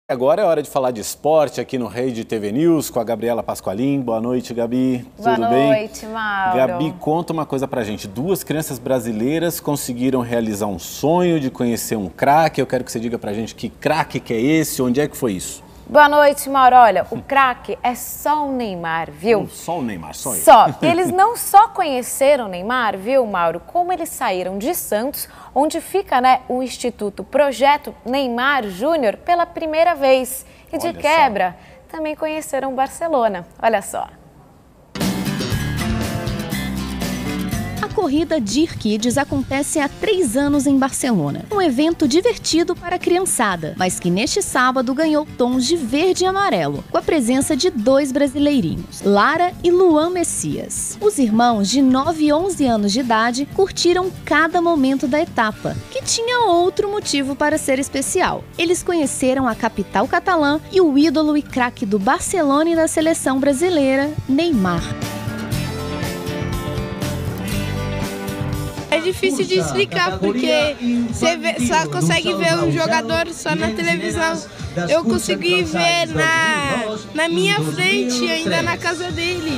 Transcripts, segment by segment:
Agora é hora de falar de esporte aqui no Rede TV News com a Gabriela Pasqualin. Boa noite, Gabi. Tudo bem? Boa noite, Mauro. Gabi, conta uma coisa pra gente. 2 crianças brasileiras conseguiram realizar um sonho de conhecer um craque. Eu quero que você diga pra gente que craque que é esse, onde é que foi isso? Boa noite, Mauro. Olha, o craque é só o Neymar, viu? Só o Neymar, só ele. Só. Eles não só conheceram o Neymar, viu, Mauro? Como eles saíram de Santos, onde fica, o Instituto Projeto Neymar Júnior, pela primeira vez. E de quebra, também conheceram o Barcelona. Olha só. A corrida Dear Kids acontece há 3 anos em Barcelona. Um evento divertido para a criançada, mas que neste sábado ganhou tons de verde e amarelo, com a presença de 2 brasileirinhos, Lara e Luan Messias. Os irmãos de 9 e 11 anos de idade curtiram cada momento da etapa, que tinha outro motivo para ser especial. Eles conheceram a capital catalã e o ídolo e craque do Barcelona e da seleção brasileira, Neymar. É difícil de explicar porque você só consegue ver um jogador só na televisão. Eu consegui ver na minha frente, ainda na casa dele.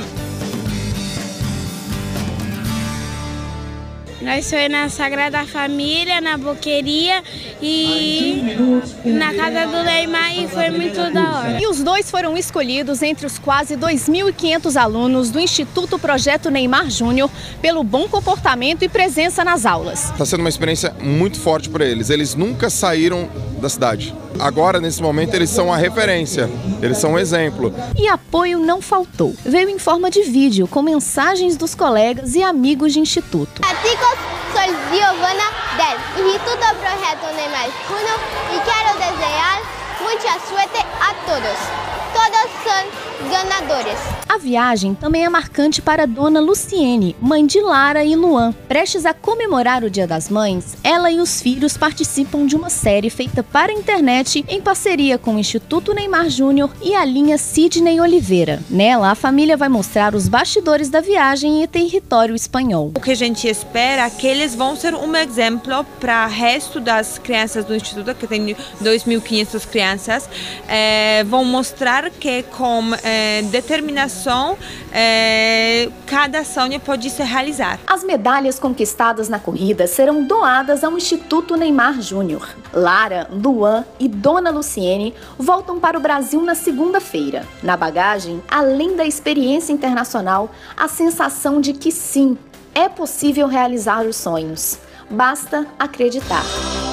Nós fomos na Sagrada Família, na Boqueria e na casa do Neymar e foi muito da hora. E os 2 foram escolhidos entre os quase 2.500 alunos do Instituto Projeto Neymar Júnior pelo bom comportamento e presença nas aulas. Está sendo uma experiência muito forte para eles. Eles nunca saíram da cidade. Agora, nesse momento, eles são a referência, eles são um exemplo. E apoio não faltou. Veio em forma de vídeo, com mensagens dos colegas e amigos de instituto. Chicos, soy Giovanna del Instituto Projeto Neymar Júnior y quiero desear mucha suerte a todos. Todos são ganadores. A viagem também é marcante para a dona Luciene, mãe de Lara e Luan. Prestes a comemorar o Dia das Mães, ela e os filhos participam de uma série feita para a internet em parceria com o Instituto Neymar Júnior e a linha Sidney Oliveira. Nela, a família vai mostrar os bastidores da viagem em território espanhol. O que a gente espera é que eles vão ser um exemplo para o resto das crianças do Instituto, que tem 2.500 crianças, vão mostrar que com determinação cada sonho pode se realizar. As medalhas conquistadas na corrida serão doadas ao Instituto Neymar Júnior. Lara, Luan e Dona Luciene voltam para o Brasil na segunda-feira. Na bagagem, além da experiência internacional, a sensação de que sim, é possível realizar os sonhos. Basta acreditar.